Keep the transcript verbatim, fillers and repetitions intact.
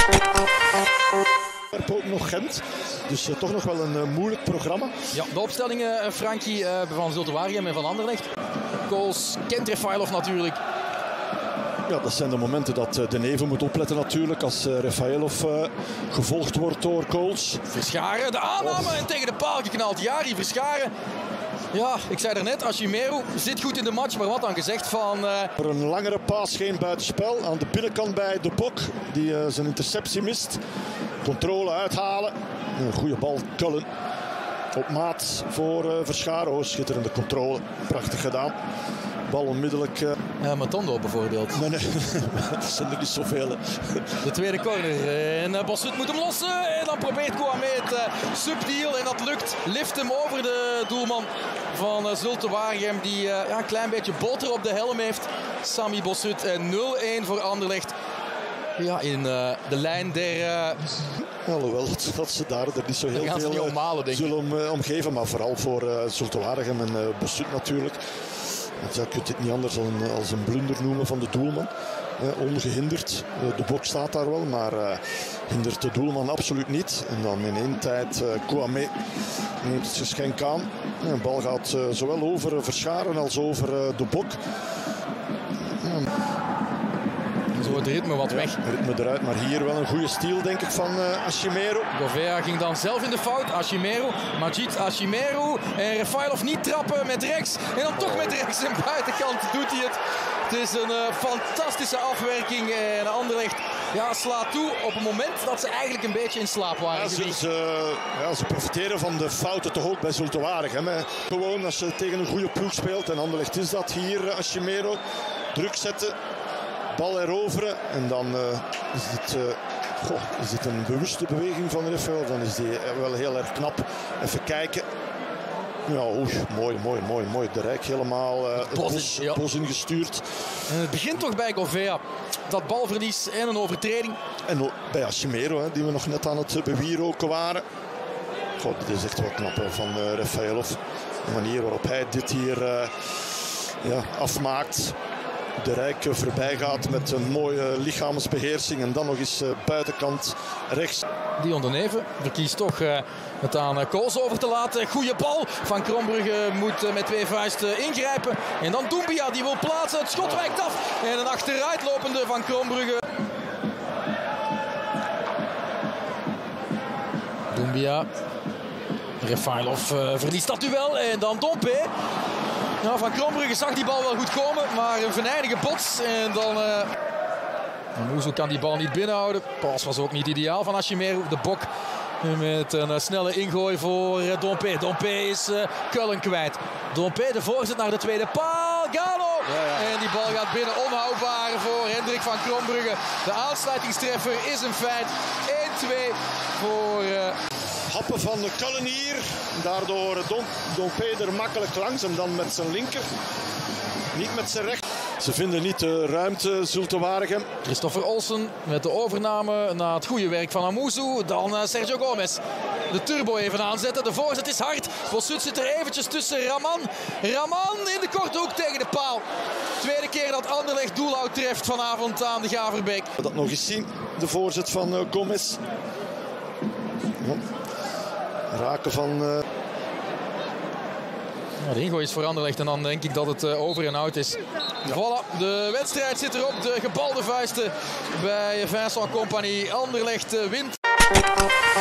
Ook nog Gent, dus uh, toch nog wel een uh, moeilijk programma. Ja, de opstellingen, uh, Frankie, uh, van Zulte Waregem en van Anderlecht. Kools kent Refailov natuurlijk. Ja, dat zijn de momenten dat uh, De Neve moet opletten natuurlijk als uh, Refailov uh, gevolgd wordt door Kools. Verscharen, de aanname oh. en tegen de paal geknald. Jari Verscharen. Ja, ik zei daarnet, Ashimeru zit goed in de match, maar wat dan gezegd van... Uh... Voor een langere paas, geen buitenspel. Aan de binnenkant bij De Bok, die uh, zijn interceptie mist. Controle uithalen. Een goede bal, Cullen. Op maat voor uh, Verscharen. Oh, schitterende controle. Prachtig gedaan. Bal onmiddellijk... Uh... Ja, Matondo bijvoorbeeld. Nee, nee, dat zijn er niet zoveel. De tweede corner. En uh, Bossut moet hem lossen. En dan probeert Kouame het uh, subtiel. En dat lukt. Lift hem over de doelman van uh, Zulte Waregem. Die uh, ja, een klein beetje boter op de helm heeft. Sami Bossut. En nul-één voor Anderlecht. Ja, in uh, de lijn der... Uh... Alhoewel dat, dat ze daar er niet zo heel veel niet ommalen, denk zullen om, uh, omgeven. Maar vooral voor uh, Zulte Waregem en uh, Bossut natuurlijk. Want je kunt dit niet anders dan een, als een blunder noemen van de doelman. Uh, ongehinderd. Uh, de Bok staat daar wel, maar uh, hindert de doelman absoluut niet. En dan in één tijd uh, Kouame neemt het geschenk aan. Uh, de bal gaat uh, zowel over uh, Verscharen als over uh, de Bok. Uh, Zo het ritme wat weg. Ja, ritme eruit, maar hier wel een goede steal denk ik van uh, Ashimeru. Gouveia ging dan zelf in de fout. Ashimeru, Majid Ashimeru. En Refailov niet trappen met rechts. En dan toch met rechts en buitenkant doet hij het. Het is een uh, fantastische afwerking. En Anderlecht ja, slaat toe op het moment dat ze eigenlijk een beetje in slaap waren. Ja, ze, ze, ja, ze profiteren van de fouten toch ook bij Zulte Waregem. Gewoon als je tegen een goede ploeg speelt. En Anderlecht is dat hier. Ashimeru druk zetten. Bal eroveren en dan uh, is, het, uh, goh, is het een bewuste beweging van Refailov. Dan is die wel heel erg knap. Even kijken. Ja, oei, mooi, mooi, mooi, mooi. De Rijk helemaal uh, het bos, bos, ja. bos ingestuurd. En het begint toch bij Gouveia. Dat balverlies en een overtreding. En bij Ashimeru, hè, die we nog net aan het bewieroken waren. God, dit is echt wel knap hè, van uh, Refailov. De manier waarop hij dit hier uh, ja, afmaakt. De Rijk voorbij gaat met een mooie lichaamsbeheersing en dan nog eens uh, buitenkant rechts. Dion de Neve verkiest toch uh, het aan uh, Kools over te laten. Goeie bal. Van Krombrugge moet uh, met twee vuisten ingrijpen. En dan Doumbia die wil plaatsen. Het schot wijkt af. En een achteruitlopende Van Krombrugge. Doumbia. Refailov uh, verliest dat duel. En dan Dompe. Nou, Van Krombrugge zag die bal wel goed komen, maar een venijnige bots. En dan... Uh... Amuzu kan die bal niet binnenhouden. Pas was ook niet ideaal van Ashimeru. De Bok met een uh, snelle ingooi voor uh, Dompe. Dompe is uh, Cullen kwijt. Dompe de voorzet naar de tweede paal. Galo! Ja, ja. En die bal gaat binnen. Onhoudbaar voor Hendrik Van Krombrugge. De aansluitingstreffer is een feit. één-twee voor... Uh... Happen van de Cullen hier. Daardoor Dom, Dompe er makkelijk langs en dan met zijn linker. Niet met zijn rechter. Ze vinden niet de ruimte, Zulte Waregem. Christopher Olsen met de overname na het goede werk van Amuzu. Dan uh, Sergio Gomez. De turbo even aanzetten. De voorzet is hard. Bossut zit er eventjes tussen. Raman. Raman in de korte hoek tegen de paal. Tweede keer dat Anderlecht doelhoud treft vanavond aan de Gaverbeek. Dat nog eens zien. De voorzet van uh, Gomez. Ja. Raken van... Uh... Nou, de ingooi is voor Anderlecht en dan denk ik dat het uh, over en out is. Ja. Voilà, de wedstrijd zit erop. De gebalde vuisten bij Vincent Kompany. Anderlecht uh, wint.